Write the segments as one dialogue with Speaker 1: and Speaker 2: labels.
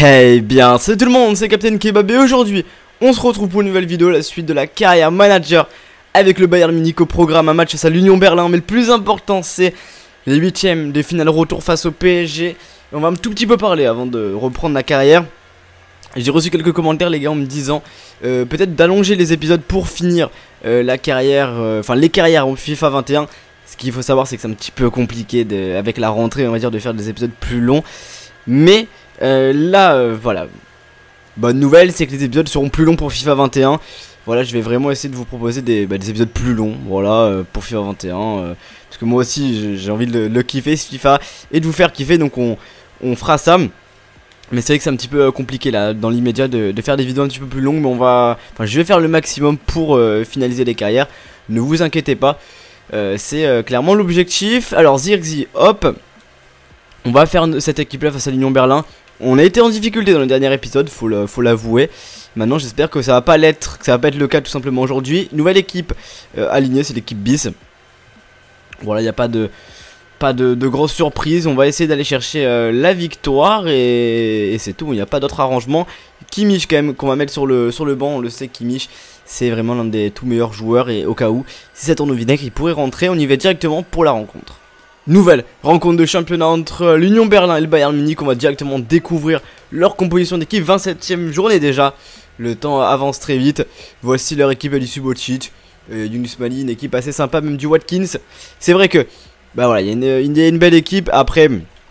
Speaker 1: Hey bien, c'est tout le monde, c'est Captain Kebab et aujourd'hui, on se retrouve pour une nouvelle vidéo, la suite de la carrière manager avec le Bayern Munich au programme, un match face à l'Union Berlin. Mais le plus important, c'est les huitièmes de finale retour face au PSG. Et on va un tout petit peu parler avant de reprendre la carrière. J'ai reçu quelques commentaires les gars en me disant peut-être d'allonger les épisodes pour finir la carrière, enfin les carrières en FIFA 21. Ce qu'il faut savoir, c'est que c'est un petit peu compliqué avec la rentrée, on va dire, de faire des épisodes plus longs. Mais voilà, bonne nouvelle, c'est que les épisodes seront plus longs pour FIFA 21. Voilà, je vais vraiment essayer de vous proposer des épisodes plus longs, voilà, pour FIFA 21. Parce que moi aussi, j'ai envie de le kiffer, ce FIFA, et de vous faire kiffer, donc on fera ça. Mais c'est vrai que c'est un petit peu compliqué là, dans l'immédiat, de faire des vidéos un petit peu plus longues. Mais je vais faire le maximum pour finaliser les carrières. Ne vous inquiétez pas, c'est clairement l'objectif. Alors Zirkzee, hop, on va faire cette équipe là face à l'Union Berlin. On a été en difficulté dans le dernier épisode, faut l'avouer. Maintenant j'espère que ça va pas l'être, que ça va pas être le cas tout simplement aujourd'hui. Nouvelle équipe alignée, c'est l'équipe bis. Voilà, il n'y a pas de grosses surprises. On va essayer d'aller chercher la victoire et c'est tout, il n'y a pas d'autre arrangement. Kimmich quand même qu'on va mettre sur le banc, on le sait, Kimmich c'est vraiment l'un des tout meilleurs joueurs. Et au cas où, si ça tourne au vinaigre, il pourrait rentrer. On y va directement pour la rencontre. Nouvelle rencontre de championnat entre l'Union Berlin et le Bayern Munich. On va directement découvrir leur composition d'équipe. 27ème journée déjà, le temps avance très vite. Voici leur équipe: Ali Subotic, Yunus Mali, une équipe assez sympa, même du Watkins. C'est vrai que bah voilà, il y a une belle équipe. Après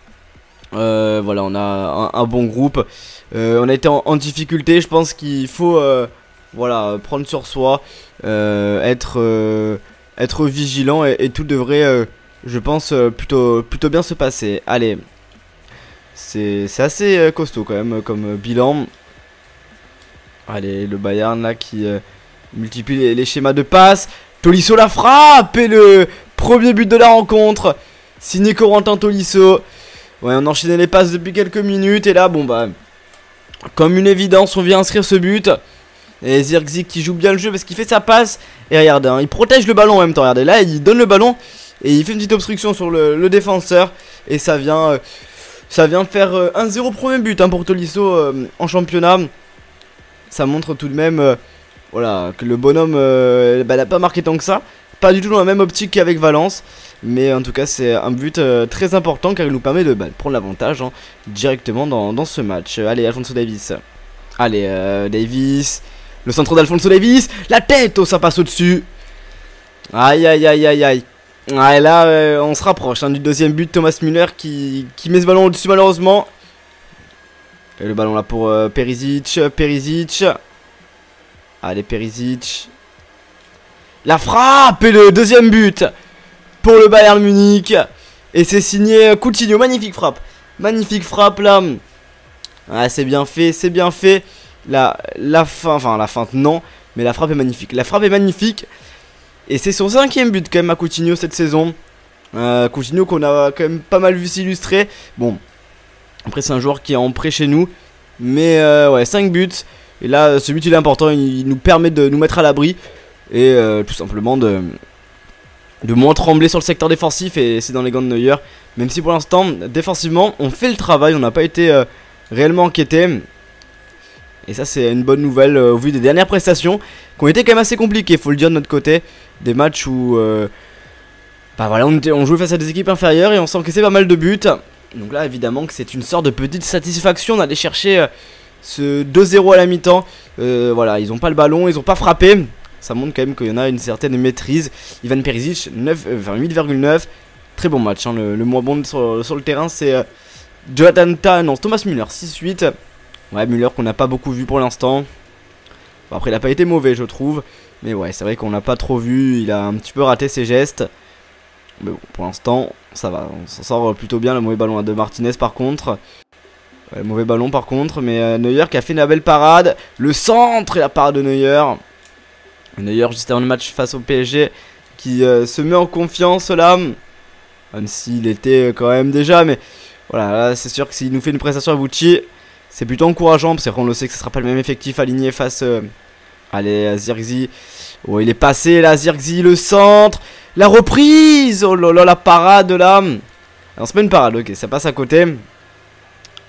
Speaker 1: voilà, on a un bon groupe. On a été en difficulté. Je pense qu'il faut voilà, prendre sur soi, être vigilant et tout devrait je pense plutôt bien se passer. Allez, c'est assez costaud quand même comme bilan. Allez, le Bayern là qui multiplie les schémas de passe. Tolisso la frappe et le premier but de la rencontre, signé Corentin Tolisso. Ouais, on enchaînait les passes depuis quelques minutes et là bon bah comme une évidence on vient inscrire ce but. Et Zirkzee qui joue bien le jeu parce qu'il fait sa passe. Et regardez, hein, il protège le ballon en même temps. Regardez, là il donne le ballon et il fait une petite obstruction sur le défenseur. Et ça vient faire 1-0 premier but hein, pour Tolisso en championnat. Ça montre tout de même voilà, que le bonhomme n'a pas marqué tant que ça. Pas du tout dans la même optique qu'avec Valence. Mais en tout cas c'est un but très important car il nous permet de prendre l'avantage hein, directement dans ce match. Allez, Alphonso Davies. Allez, Davies. Le centre d'Alphonso Davies. La tête, oh ça passe au-dessus. Aïe aïe aïe aïe aïe. Ah, et là on se rapproche hein, du deuxième but. Thomas Müller qui met ce ballon au-dessus malheureusement. Et le ballon là pour Perisic. Allez, Perisic. La frappe et le deuxième but pour le Bayern Munich. Et c'est signé Coutinho. Magnifique frappe. Magnifique frappe là. Ah, c'est bien fait, c'est bien fait. La feinte non, mais la frappe est magnifique. La frappe est magnifique. Et c'est son 5ème but quand même à Coutinho cette saison. Coutinho qu'on a quand même pas mal vu s'illustrer. Bon, après c'est un joueur qui est en prêt chez nous. Mais ouais, 5 buts. Et là ce but il est important, il nous permet de nous mettre à l'abri. Et tout simplement de moins trembler sur le secteur défensif. Et c'est dans les gants de Neuer. Même si pour l'instant défensivement on fait le travail, on n'a pas été réellement inquiété. Et ça c'est une bonne nouvelle au vu des dernières prestations qui ont été quand même assez compliquées, faut le dire de notre côté. Des matchs où bah voilà, on jouait face à des équipes inférieures et on s'encaissait pas mal de buts. Donc là évidemment que c'est une sorte de petite satisfaction d'aller chercher ce 2-0 à la mi-temps. Voilà, ils ont pas le ballon, ils ont pas frappé. Ça montre quand même qu'il y en a une certaine maîtrise. Ivan Perisic 8,9. Très bon match hein. Le moins bon sur le terrain c'est Thomas Müller 6-8. Ouais, Müller qu'on n'a pas beaucoup vu pour l'instant. Bon, après il n'a pas été mauvais je trouve. Mais ouais, c'est vrai qu'on n'a pas trop vu. Il a un petit peu raté ses gestes. Mais bon, pour l'instant ça va, on s'en sort plutôt bien. Le mauvais ballon de Martinez par contre. Ouais, le mauvais ballon par contre. Mais Neuer qui a fait une belle parade. Le centre et la parade de Neuer. Neuer juste avant le match face au PSG qui se met en confiance là. Même s'il était quand même déjà. Mais voilà, là c'est sûr que s'il nous fait une prestation à Vucci, c'est plutôt encourageant parce qu'on le sait que ce sera pas le même effectif aligné face allez, Zirkzee. Oh, il est passé là, Zirkzee, le centre, la reprise. Oh là là, la parade là. Alors c'est pas une parade, ok, ça passe à côté.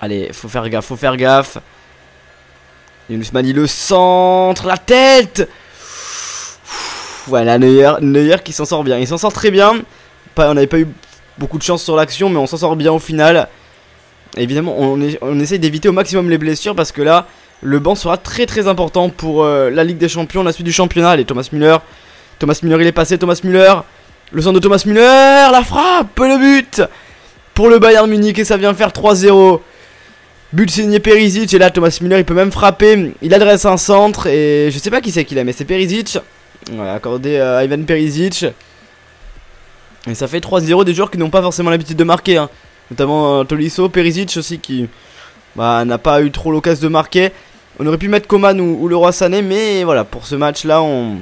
Speaker 1: Allez, faut faire gaffe, faut faire gaffe. Yunus Mani, le centre, la tête. Voilà, Neuer qui s'en sort bien. Il s'en sort très bien. On n'avait pas eu beaucoup de chance sur l'action, mais on s'en sort bien au final. Évidemment, on essaye d'éviter au maximum les blessures parce que là, le banc sera très important pour la Ligue des Champions, la suite du championnat. Allez, Thomas Müller. Thomas Müller, il est passé. Thomas Müller. Le centre de Thomas Müller. La frappe. Le but pour le Bayern Munich. Et ça vient faire 3-0. But signé Perisic. Et là, Thomas Müller, il peut même frapper. Il adresse un centre. Et je sais pas qui c'est qu'il a, mais c'est Perisic. Ouais, accordé à Ivan Perisic. Et ça fait 3-0, des joueurs qui n'ont pas forcément l'habitude de marquer, hein. Notamment Tolisso, Perisic aussi qui n'a pas eu trop l'occasion de marquer. On aurait pu mettre Coman ou Leroy Sané, mais voilà, pour ce match là on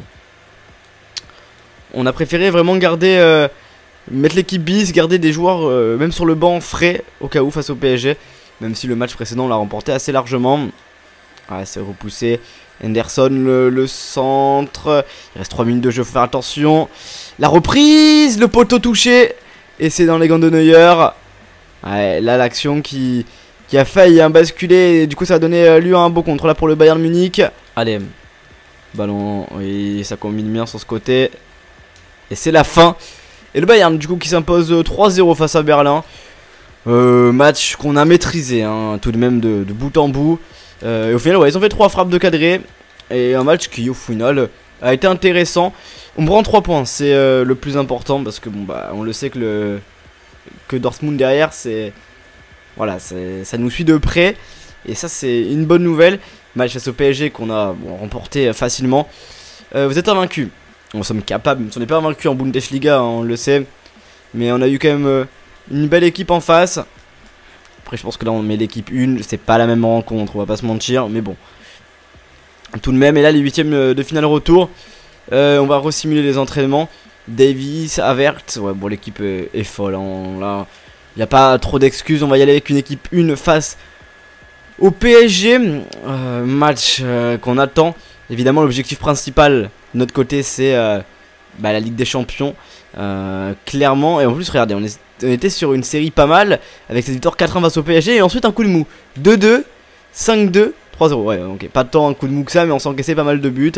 Speaker 1: a préféré vraiment garder, mettre l'équipe bis, garder des joueurs même sur le banc frais au cas où face au PSG. Même si le match précédent on l'a remporté assez largement. Ouais, c'est repoussé. Henderson, le centre. Il reste 3 minutes de jeu, faut faire attention. La reprise, le poteau touché. Et c'est dans les gants de Neuer. Ouais, là, l'action qui a failli basculer. Et du coup, ça a donné lieu à un beau contre là pour le Bayern Munich. Allez, ballon. Oui, ça combine bien sur ce côté. Et c'est la fin. Et le Bayern, du coup, qui s'impose 3-0 face à Berlin. Match qu'on a maîtrisé, hein, tout de même de bout en bout. Et au final, ouais, ils ont fait 3 frappes de cadré. Et un match qui, au final, a été intéressant. On prend 3 points, c'est le plus important. Parce que, bon, bah, on le sait que Dortmund derrière, c'est. Voilà, ça nous suit de près. Et ça, c'est une bonne nouvelle. Match face au PSG qu'on a remporté facilement. Vous êtes invaincus. Nous sommes capables. On n'est pas invaincus en Bundesliga, hein, on le sait. Mais on a eu quand même une belle équipe en face. Après je pense que là on met l'équipe 1. C'est pas la même rencontre, on va pas se mentir. Mais bon, tout de même. Et là les 8ème de finale retour, on va resimuler les entraînements. Davis, Havertz. Ouais bon, l'équipe est folle, hein. Là il n'y a pas trop d'excuses. On va y aller avec une équipe 1 face au PSG. Match qu'on attend. Évidemment l'objectif principal de notre côté c'est la Ligue des Champions. Clairement. Et en plus regardez, on était sur une série pas mal avec cette victoire 4-1 face au PSG. Et ensuite un coup de mou, 2-2, 5-2, 3-0. Ouais ok, pas tant un coup de mou que ça, mais on s'encaissait pas mal de buts.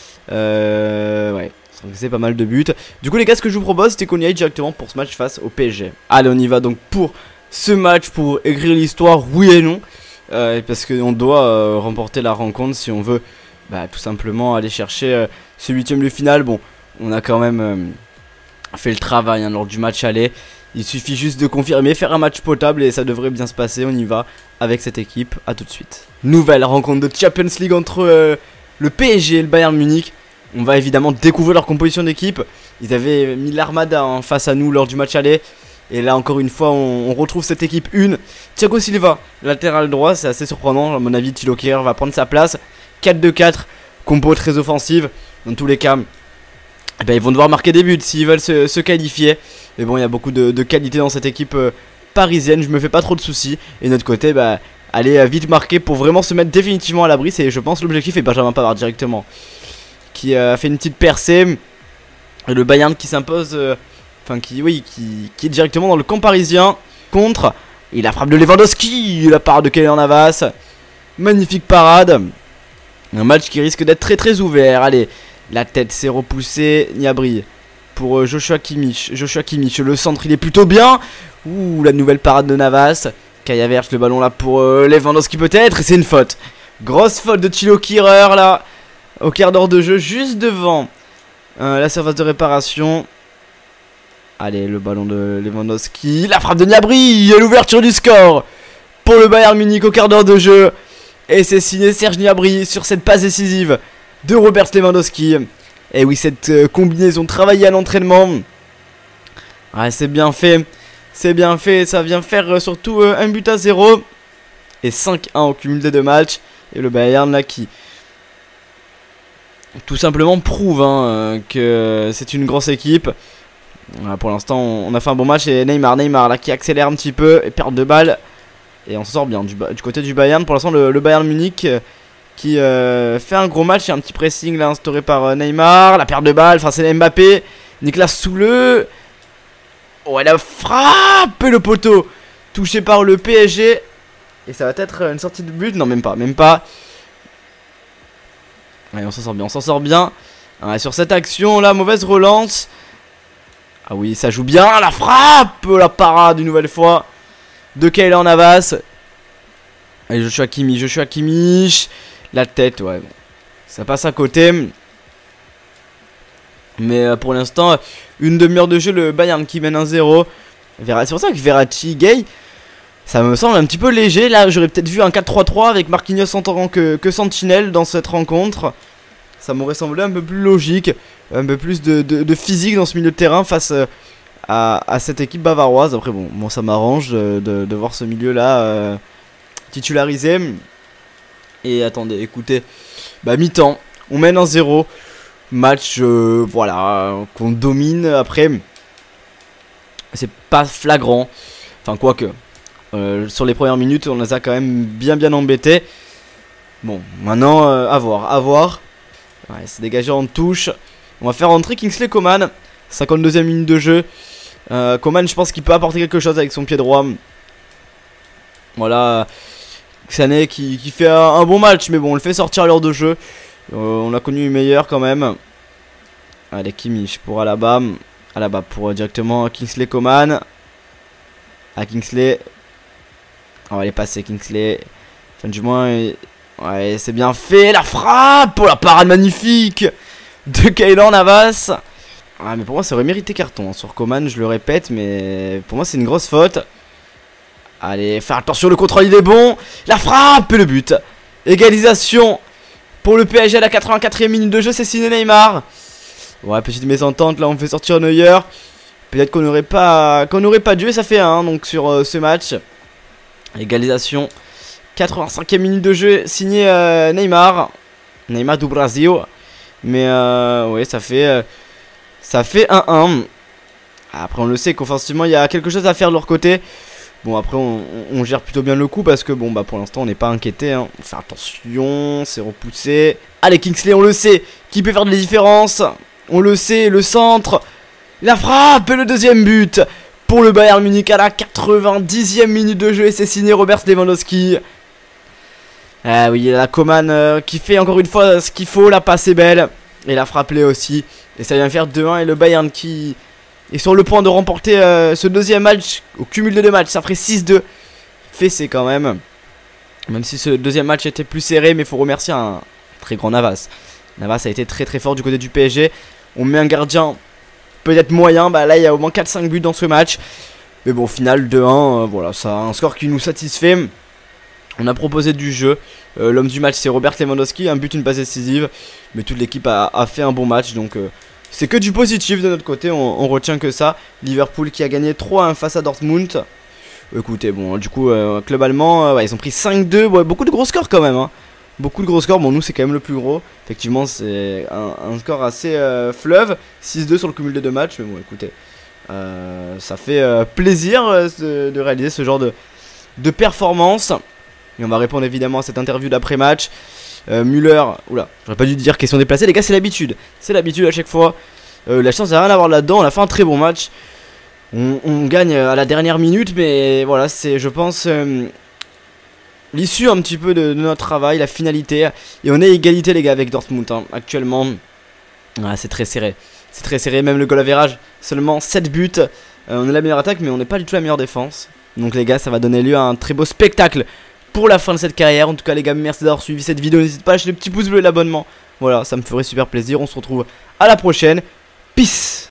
Speaker 1: Ouais, on s'encaissait pas mal de buts. Du coup les gars, ce que je vous propose c'était qu'on y aille directement pour ce match face au PSG. Allez, on y va donc pour ce match, pour écrire l'histoire, oui et non, parce qu'on doit remporter la rencontre si on veut tout simplement aller chercher ce 8ème de finale. Bon, on a quand même fait le travail, hein, lors du match aller. Il suffit juste de confirmer, faire un match potable et ça devrait bien se passer. On y va avec cette équipe, à tout de suite. Nouvelle rencontre de Champions League entre le PSG et le Bayern Munich. On va évidemment découvrir leur composition d'équipe. Ils avaient mis l'armada, hein, face à nous lors du match aller. Et là encore une fois on retrouve cette équipe 1. Thiago Silva, latéral droit, c'est assez surprenant. À mon avis Thilo Kehrer va prendre sa place. 4-2-4, compo très offensive. Dans tous les cas, ils vont devoir marquer des buts s'ils veulent se qualifier. Mais bon, il y a beaucoup de qualité dans cette équipe parisienne. Je me fais pas trop de soucis. Et de notre côté, aller vite marquer pour vraiment se mettre définitivement à l'abri. C'est, je pense, l'objectif. Et Benjamin Pavard directement, qui a fait une petite percée. Et le Bayern qui s'impose, qui est directement dans le camp parisien contre. Et la frappe de Lewandowski, la part de Keylor Navas. Magnifique parade. Un match qui risque d'être très ouvert. Allez, la tête s'est repoussée. Gnabry pour Joshua Kimmich. Joshua Kimmich, le centre il est plutôt bien. Ouh, la nouvelle parade de Navas. Kai Havertz, le ballon là pour Lewandowski peut-être. Et c'est une faute. Grosse faute de Thilo Kehrer là, au quart d'heure de jeu, juste devant la surface de réparation. Allez, le ballon de Lewandowski. La frappe de Gnabry et l'ouverture du score pour le Bayern Munich au quart d'heure de jeu. Et c'est signé Serge Gnabry sur cette passe décisive de Robert Lewandowski. Et oui, cette combinaison travaillée à l'entraînement. Ouais, c'est bien fait. C'est bien fait. Ça vient faire surtout 1-0. Et 5-1 au cumul des 2 matchs. Et le Bayern là qui tout simplement prouve, hein, que c'est une grosse équipe. Voilà, pour l'instant on a fait un bon match. Et Neymar là qui accélère un petit peu et perd de balles. Et on s'en sort bien du côté du Bayern. Pour l'instant le Bayern Munich qui fait un gros match. Il y a un petit pressing là instauré par Neymar. La perte de balle, enfin c'est Mbappé. Nicolas Soule. Oh, elle a frappé le poteau. Touché par le PSG. Et ça va être une sortie de but. Non, même pas, même pas. Allez, on s'en sort bien, on s'en sort bien. Ouais, sur cette action là, mauvaise relance. Ah oui, ça joue bien, la frappe, la parade une nouvelle fois de Keylor Navas. Allez, Joshua Kimmich, la tête, ouais, bon. Ça passe à côté. Mais pour l'instant, une demi-heure de jeu, le Bayern qui mène 1-0. C'est pour ça que Verratti, Gay, ça me semble un petit peu léger. Là, j'aurais peut-être vu un 4-3-3 avec Marquinhos en tant que sentinelle dans cette rencontre. Ça m'aurait semblé un peu plus logique, un peu plus de physique dans ce milieu de terrain face à cette équipe bavaroise. Après, bon ça m'arrange de voir ce milieu-là titularisé. Et attendez, écoutez, bah mi-temps, on mène 1-0. Match, voilà, qu'on domine. Après, c'est pas flagrant. Enfin, quoique, sur les premières minutes, on les a quand même bien embêtés. Bon, maintenant, à voir. Ouais, c'est dégagé en touche. On va faire rentrer Kingsley Coman. 52e minute de jeu. Coman, je pense qu'il peut apporter quelque chose avec son pied droit. Voilà. Sané qui fait un bon match. Mais bon, on le fait sortir à l'heure de jeu. On a connu meilleur quand même. Allez, Kimmich pour Alaba. Alaba pour directement Kingsley Coman. À Kingsley. On va les passer, Kingsley. Enfin, du moins. Ouais, c'est bien fait. La frappe pour la parade magnifique de Keylor Navas. Ah, mais pour moi, ça aurait mérité carton. Sur Coman, je le répète, mais pour moi, c'est une grosse faute. Allez, faire attention, le contrôle, il est bon. La frappe et le but. Égalisation pour le PSG à la 84e minute de jeu. C'est signé Neymar. Ouais, petite mésentente. Là, on fait sortir Neuer. Peut-être qu'on n'aurait pas dû. Et ça fait 1 donc sur ce match. Égalisation. 85e minute de jeu, signé Neymar do Brasil. Mais ouais, ça fait 1-1. Après, on le sait qu'offensivement, il y a quelque chose à faire de leur côté. Bon, après, on gère plutôt bien le coup parce que, bon, bah pour l'instant, on n'est pas inquiété. Hein. On fait attention, c'est repoussé. Allez, Kingsley, on le sait, qui peut faire de la différence. On le sait, le centre. La frappe et le deuxième but pour le Bayern Munich à la 90e minute de jeu. Et c'est signé Robert Lewandowski. Ah oui, la Coman qui fait encore une fois ce qu'il faut, la passe est belle. Et la frappe l'est aussi. Et ça vient faire 2-1 et le Bayern qui est sur le point de remporter ce deuxième match. Au cumul de 2 matchs, ça ferait 6-2. Fessé quand même. Même si ce deuxième match était plus serré, mais il faut remercier un très grand Navas. Navas a été très fort du côté du PSG. On met un gardien peut-être moyen, bah là il y a au moins 4-5 buts dans ce match. Mais bon, au final 2-1, voilà, ça a un score qui nous satisfait. On a proposé du jeu. L'homme du match c'est Robert Lewandowski, un but, une passe décisive. Mais toute l'équipe a fait un bon match. Donc c'est que du positif de notre côté, on retient que ça. Liverpool qui a gagné 3-1 face à Dortmund. Écoutez, bon, du coup, club allemand, ouais, ils ont pris 5-2. Ouais, beaucoup de gros scores quand même. Hein. Beaucoup de gros scores. Bon, nous c'est quand même le plus gros. Effectivement, c'est un score assez fleuve. 6-2 sur le cumul des 2 matchs. Mais bon, écoutez, ça fait plaisir de réaliser ce genre de performance. Et on va répondre évidemment à cette interview d'après-match. Müller, oula, j'aurais pas dû dire question déplacée. Les gars, c'est l'habitude. C'est l'habitude à chaque fois. La chance n'a rien à voir là-dedans. On a fait un très bon match. On gagne à la dernière minute. Mais voilà, c'est, je pense, l'issue un petit peu de notre travail, la finalité. Et on est égalité, les gars, avec Dortmund. Hein. Actuellement, c'est très serré. C'est très serré. Même le goal average, seulement 7 buts. On est la meilleure attaque, mais on n'est pas du tout la meilleure défense. Donc, les gars, ça va donner lieu à un très beau spectacle pour la fin de cette carrière. En tout cas les gars, merci d'avoir suivi cette vidéo. N'hésitez pas à lâcher le petit pouce bleu et l'abonnement. Voilà, ça me ferait super plaisir. On se retrouve à la prochaine. Peace.